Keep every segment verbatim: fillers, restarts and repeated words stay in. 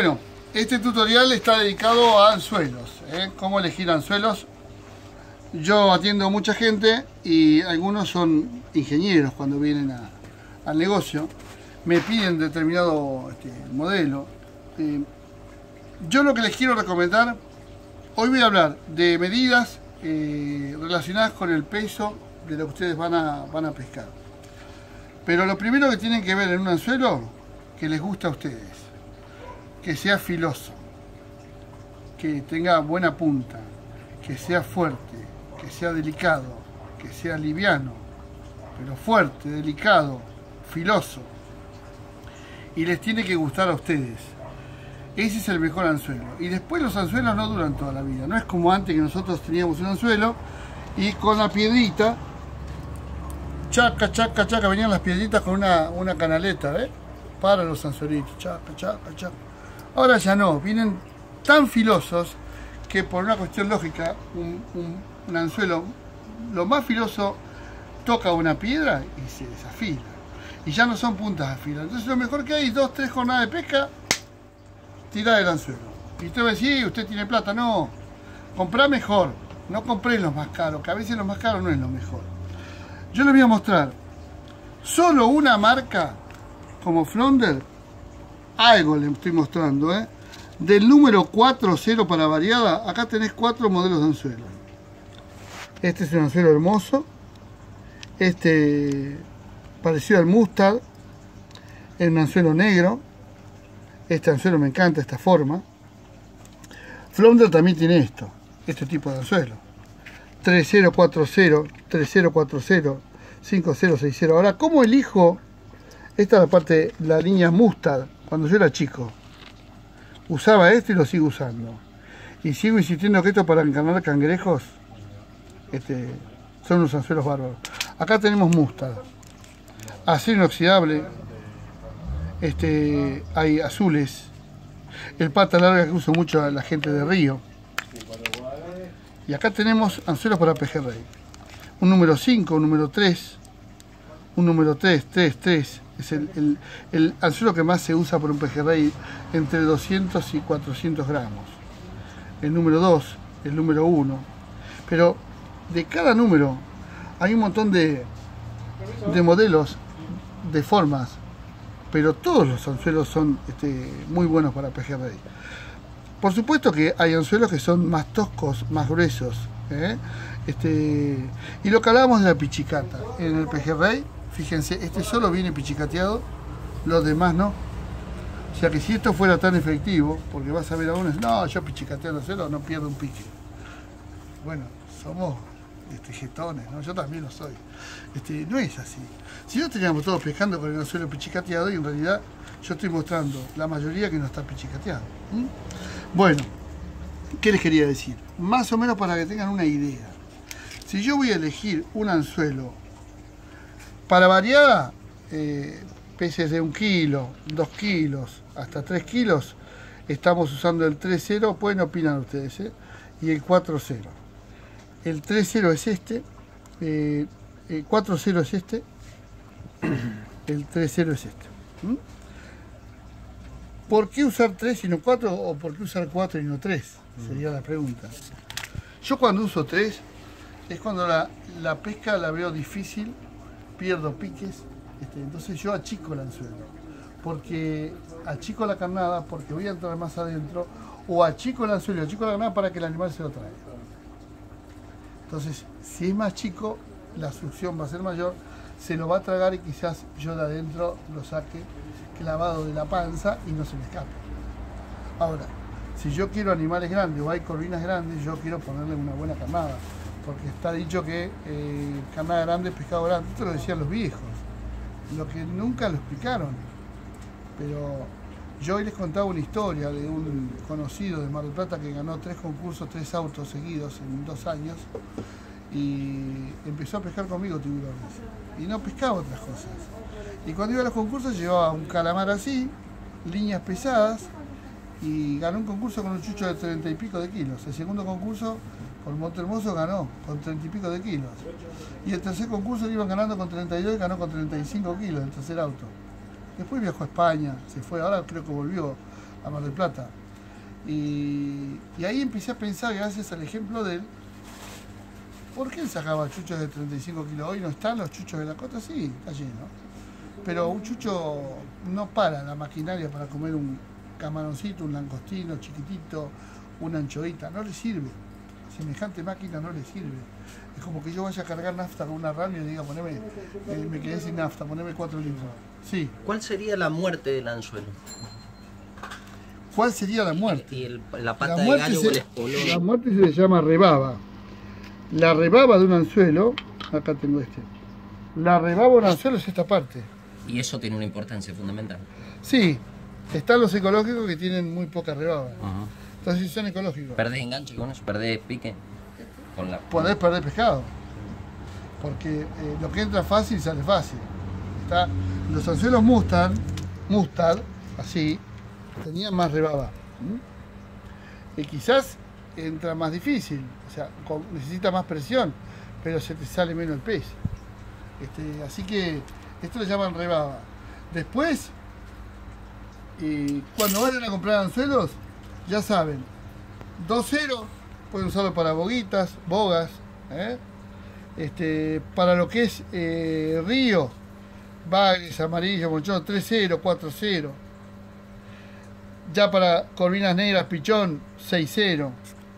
Bueno, este tutorial está dedicado a anzuelos, ¿eh? Cómo elegir anzuelos. Yo atiendo a mucha gente y algunos son ingenieros cuando vienen a, al negocio. Me piden determinado este, modelo. Eh, yo lo que les quiero recomendar, hoy voy a hablar de medidas eh, relacionadas con el peso de lo que ustedes van a, van a pescar. Pero lo primero que tienen que ver en un anzuelo, que les gusta a ustedes. Que sea filoso, que tenga buena punta, que sea fuerte, que sea delicado, que sea liviano, pero fuerte, delicado, filoso. Y les tiene que gustar a ustedes. Ese es el mejor anzuelo. Y después los anzuelos no duran toda la vida. No es como antes que nosotros teníamos un anzuelo y con la piedrita, chaca, chaca, chaca, venían las piedritas con una, una canaleta, ¿ves? Para los anzuelitos, chaca, chaca, chaca. Ahora ya no, vienen tan filosos que por una cuestión lógica, un, un, un anzuelo, lo más filoso, toca una piedra y se desafila. Y ya no son puntas de afila. Entonces lo mejor que hay, dos, tres jornadas de pesca, tira del anzuelo. Y usted va a decir, usted tiene plata. No, comprá mejor, no compré los más caros, que a veces los más caros no es lo mejor. Yo les voy a mostrar solo una marca como Flounder. Algo le estoy mostrando, ¿eh? Del número cuatro cero para variada, acá tenés cuatro modelos de anzuelo. Este es un anzuelo hermoso. Este parecido al Mustad. Es un anzuelo negro. Este anzuelo me encanta, esta forma. Flounder también tiene esto, este tipo de anzuelo. tres cero cuatro cero, tres cero cuatro cero, cinco cero seis cero. Ahora, ¿cómo elijo? Esta es la parte, la línea Mustad. Cuando yo era chico, usaba esto y lo sigo usando. Y sigo insistiendo que esto para encarnar cangrejos este, son unos anzuelos bárbaros. Acá tenemos Mustad, acero inoxidable, este, hay azules, el pata larga que uso mucho a la gente de Río. Y acá tenemos anzuelos para pejerrey. Un número cinco, un número tres, un número tres, tres, tres. Es el, el, el anzuelo que más se usa por un pejerrey, entre doscientos y cuatrocientos gramos. El número dos, el número uno. Pero de cada número hay un montón de, de modelos, de formas. Pero todos los anzuelos son este, muy buenos para pejerrey. Por supuesto que hay anzuelos que son más toscos, más gruesos. ¿eh? Este, y lo que hablábamos de la pichicata. En el pejerrey, fíjense, este solo viene pichicateado, los demás no. O sea que si esto fuera tan efectivo, porque vas a ver a uno, no, yo pichicateando anzuelo no pierdo un pique. Bueno, somos este, jetones, ¿no? Yo también lo soy. Este, no es así. Si no estaríamos todos pescando con el anzuelo pichicateado y en realidad yo estoy mostrando la mayoría que no está pichicateado. ¿Mm? Bueno, ¿qué les quería decir? Más o menos para que tengan una idea. Si yo voy a elegir un anzuelo para variada, eh, peces de un kilo, dos kilos, hasta tres kilos, estamos usando el tres cero, pueden opinar ustedes, ¿eh? Y el cuatro cero. El tres cero es este, eh, el cuatro cero es este, el tres cero es este. ¿Mm? ¿Por qué usar tres y no cuatro? ¿O por qué usar cuatro y no tres? Sería la pregunta. Yo cuando uso tres, es cuando la, la pesca la veo difícil, pierdo piques, este, entonces yo achico el anzuelo, porque achico la carnada, porque voy a entrar más adentro, o achico el anzuelo, achico la carnada para que el animal se lo traiga. Entonces, si es más chico, la succión va a ser mayor, se lo va a tragar y quizás yo de adentro lo saque clavado de la panza y no se me escape. Ahora, si yo quiero animales grandes o hay corvinas grandes, yo quiero ponerle una buena carnada. Porque está dicho que eh, carnada grande, pescado grande. Esto lo decían los viejos. Lo que nunca lo explicaron. Pero yo hoy les contaba una historia de un conocido de Mar del Plata que ganó tres concursos, tres autos seguidos en dos años. Y empezó a pescar conmigo tiburones. Y no pescaba otras cosas. Y cuando iba a los concursos llevaba un calamar así, líneas pesadas, y ganó un concurso con un chucho de treinta y pico de kilos. El segundo concurso con Montehermoso ganó con treinta y pico de kilos. Y el tercer concurso le iban ganando con treinta y dos y ganó con treinta y cinco kilos el tercer auto. Después viajó a España, se fue, ahora creo que volvió a Mar del Plata. Y, y ahí empecé a pensar, gracias al ejemplo de él, ¿por qué él sacaba chuchos de treinta y cinco kilos? Hoy no están los chuchos de la costa, sí, está lleno. Pero un chucho no para la maquinaria para comer un camaroncito, un langostino chiquitito, una anchoita, no le sirve. Semejante máquina no le sirve. Es como que yo vaya a cargar nafta con una radio y diga, poneme, eh, me quedé sin nafta, poneme cuatro litros. Sí. ¿Cuál sería la muerte del anzuelo? ¿Cuál sería la muerte? Y el, la pata la de gallo se, o el espolón. La muerte se le llama rebaba. La rebaba de un anzuelo, acá tengo este. La rebaba de un anzuelo es esta parte. Y eso tiene una importancia fundamental. Sí, están los ecológicos que tienen muy poca rebaba. Uh-huh. Entonces son ecológicos. ¿Perdés enganche con eso? ¿Perdés pique? Con la... Podés perder pescado. Porque eh, lo que entra fácil sale fácil. ¿Está? Los anzuelos Mustad, Mustad, así, tenían más rebaba. ¿Mm? Y quizás entra más difícil, o sea, con, necesita más presión, pero se te sale menos el pez. Este, así que esto le llaman rebaba. Después, eh, cuando vayan a comprar anzuelos, ya saben, dos cero, pueden usarlo para boguitas, bogas, ¿eh? Este, para lo que es eh, río, bagres, amarillo, monchón, tres cero, cuatro cero. Ya para corvinas negras, pichón, seis cero.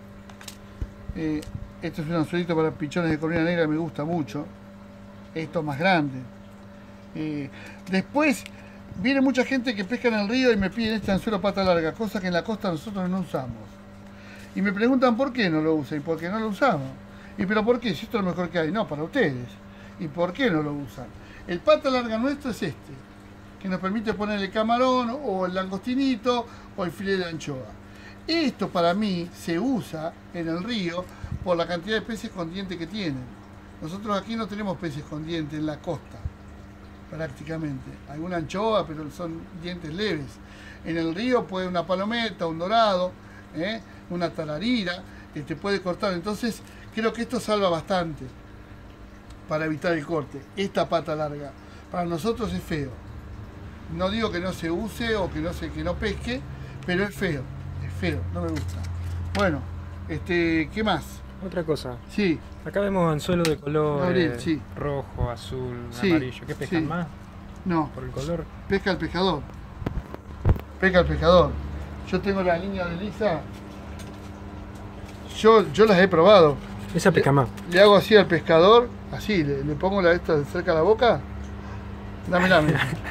Eh, esto es un anzuelito para pichones de corvina negra, me gusta mucho. Esto más grande. Eh, después viene mucha gente que pesca en el río y me piden este anzuelo pata larga, cosa que en la costa nosotros no usamos. Y me preguntan por qué no lo usan y por qué no lo usamos. Y pero por qué, si esto es lo mejor que hay, no, para ustedes. ¿Y por qué no lo usan? El pata larga nuestro es este, que nos permite poner el camarón o el langostinito o el filete de anchoa. Esto para mí se usa en el río por la cantidad de peces con diente que tienen. Nosotros aquí no tenemos peces con diente en la costa, prácticamente. Alguna anchoa, pero son dientes leves. En el río puede una palometa, un dorado, ¿eh? una tararira, que te puede cortar. Entonces creo que esto salva bastante para evitar el corte. Esta pata larga para nosotros es feo. No digo que no se use o que no se que no pesque, pero es feo, es feo, no me gusta. Bueno, este, ¿qué más? Otra cosa. Sí. Acá vemos anzuelos de color Gabriel, sí. rojo, azul, Sí, amarillo. ¿Qué pescan sí. más? No, ¿Por el color? pesca el pescador. Pesca el pescador. Yo tengo la línea de Lisa. Yo, yo las he probado. Esa pesca más. Le hago así al pescador, así, le, le pongo la esta cerca de la boca. Dame, dame.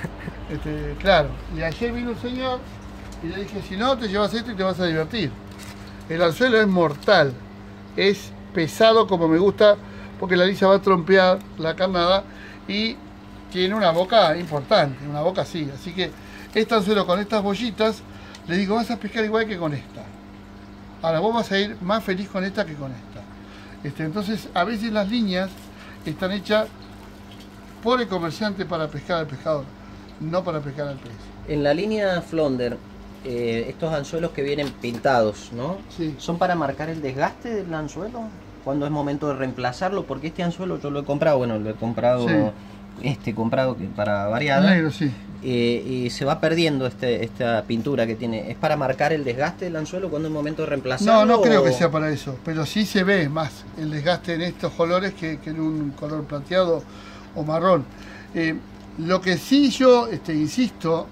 Este, claro. Y ayer vino un señor y le dije, si no, te llevas esto y te vas a divertir. El anzuelo es mortal. Es pesado como me gusta, porque la lisa va a trompear la carnada y tiene una boca importante, una boca así. Así que este anzuelo con estas bollitas, le digo, vas a pescar igual que con esta. Ahora vos vas a ir más feliz con esta que con esta. Este, entonces, a veces las líneas están hechas por el comerciante para pescar al pescador, no para pescar al pez. En la línea Flonder, eh, estos anzuelos que vienen pintados, ¿no? Sí. ¿Son para marcar el desgaste del anzuelo? ¿Cuándo es momento de reemplazarlo? Porque este anzuelo yo lo he comprado, bueno, lo he comprado, Sí. este comprado que para variada. Negro, sí. Eh, y se va perdiendo este, esta pintura que tiene. ¿Es para marcar el desgaste del anzuelo cuando es momento de reemplazarlo? No, no creo o... que sea para eso, pero sí se ve más el desgaste en estos colores que, que en un color plateado o marrón. Eh, lo que sí yo este, insisto,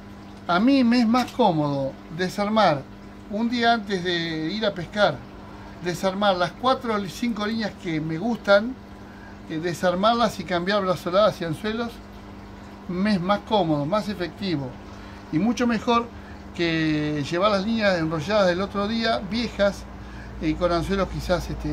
a mí me es más cómodo desarmar un día antes de ir a pescar, desarmar las cuatro o cinco líneas que me gustan, eh, desarmarlas y cambiar brazoladas y anzuelos, me es más cómodo, más efectivo y mucho mejor que llevar las líneas enrolladas del otro día, viejas y con anzuelos quizás este,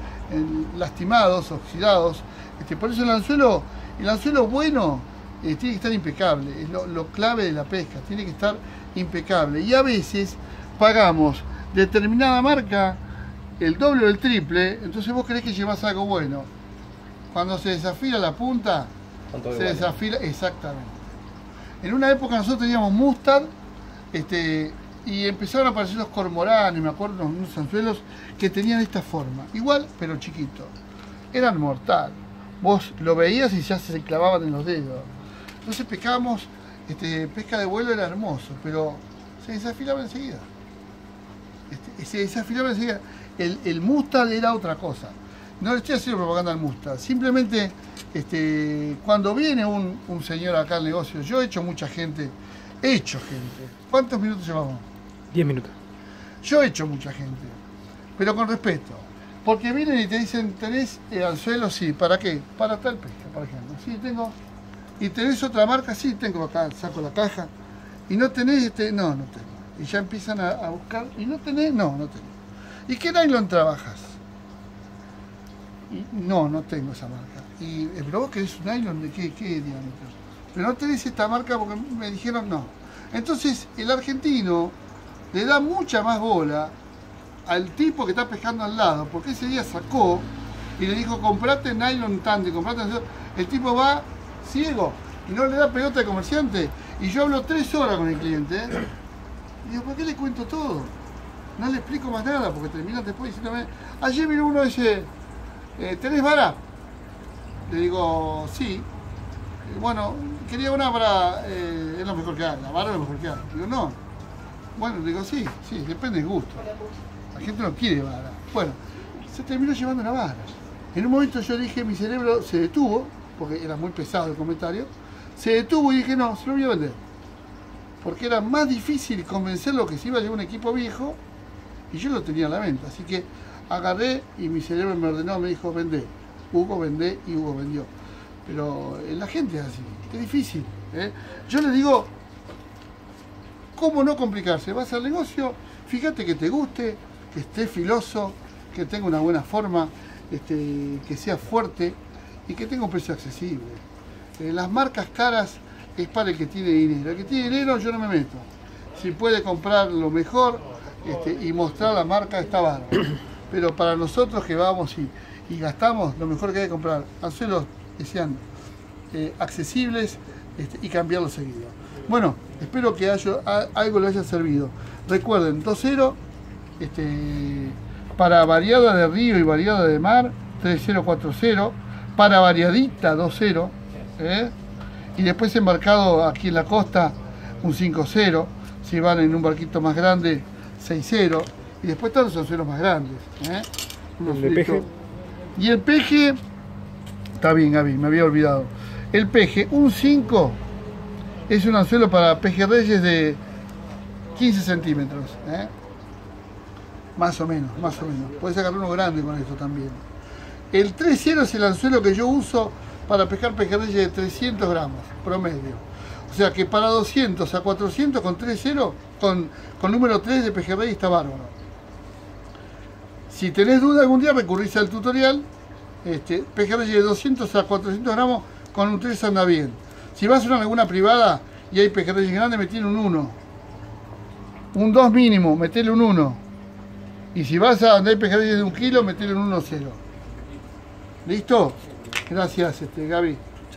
lastimados, oxidados. Este, por eso el anzuelo, el anzuelo bueno eh, tiene que estar impecable, es lo, lo clave de la pesca, tiene que estar impecable. Y a veces pagamos determinada marca el doble o el triple, entonces vos creés que llevas algo bueno. Cuando se desafila la punta, se desafila, exactamente. En una época nosotros teníamos Mustad, este, y empezaron a aparecer los cormoranes, me acuerdo, unos anzuelos que tenían esta forma, igual pero chiquito. Eran mortal. Vos lo veías y ya se clavaban en los dedos. Entonces pescábamos, este, pesca de vuelo era hermoso, pero se desafilaban enseguida. Este, se desafilaban enseguida. El, el Mustad era otra cosa. No le estoy haciendo propaganda al Mustad. Simplemente, este, cuando viene un, un señor acá al negocio, yo he hecho mucha gente, he hecho gente. ¿Cuántos minutos llevamos? diez minutos. Yo he hecho mucha gente, pero con respeto. Porque vienen y te dicen, ¿tenés eh, anzuelo? Sí. ¿Para qué? Para tal pesca, por ejemplo. Sí, tengo. ¿Y tenés otra marca? Sí, tengo acá, saco la caja. ¿Y no tenés este? No, no tengo. Y ya empiezan a, a buscar. ¿Y no tenés? No, no tengo. ¿Y qué nylon trabajas? Y, no, no tengo esa marca. ¿Y eh, pero vos querés un nylon de qué, qué diámetro? Pero no tenés esta marca porque me dijeron no. Entonces, el argentino le da mucha más bola al tipo que está pescando al lado, porque ese día sacó y le dijo, comprate nylon tanto, comprate nylon. El tipo va ciego y no le da pelota de comerciante. Y yo hablo tres horas con el cliente, ¿eh? Y digo, ¿por qué le cuento todo? No le explico más nada, porque terminan después diciéndome, ayer vino uno y dice, eh, ¿tenés vara? Le digo, sí. Bueno, quería una vara, eh, es lo mejor que hay, la vara es lo mejor que hay. Digo, no. Bueno, digo, sí, sí, depende del gusto. La gente no quiere vara. Bueno, se terminó llevando una vara. En un momento yo dije, mi cerebro se detuvo, porque era muy pesado el comentario, se detuvo y dije, no, se lo voy a vender. Porque era más difícil convencerlo que se iba a llevar un equipo viejo y yo lo tenía a la venta. Así que agarré y mi cerebro me ordenó, me dijo, vendé. Hugo, vendé y Hugo vendió. Pero eh, la gente es así, es difícil. ¿eh? Yo le digo, ¿cómo no complicarse? Vas al negocio, fíjate que te guste, que esté filoso, que tenga una buena forma, este, que sea fuerte y que tenga un precio accesible. Eh, las marcas caras es para el que tiene dinero. El que tiene dinero yo no me meto. Si puede comprar lo mejor este, y mostrar la marca está bárbaro. Pero para nosotros que vamos y, y gastamos, lo mejor que hay que comprar anzuelos que sean eh, accesibles este, y cambiarlos seguido. Bueno, espero que haya, a, algo les haya servido. Recuerden, dos cero este, para variada de río y variada de mar, tres cero cuatro cero, para variadita dos cero, ¿eh? Y después embarcado aquí en la costa un cinco cero, si van en un barquito más grande seis cero, y después están los anzuelos más grandes. ¿eh? ¿El de peje? Y el peje, está bien Gaby, me había olvidado. El peje, un cinco, es un anzuelo para pejerreyes de quince centímetros. ¿eh? Más o menos, más o menos. Puedes sacar uno grande con esto también. El tres cero es el anzuelo que yo uso para pescar pejerreyes de trescientos gramos promedio. O sea que para doscientos a cuatrocientos con tres cero, con, con número tres de pejerrey está bárbaro. Si tenés duda algún día recurrís al tutorial. Este, pejerreyes de doscientos a cuatrocientos gramos con un tres anda bien. Si vas a una laguna privada y hay pejerreyes grandes, metele un uno. Un dos mínimo, metele un uno. Y si vas a donde hay pejerreyes de un kilo, metele un uno cero. ¿Listo? Gracias, este, Gaby.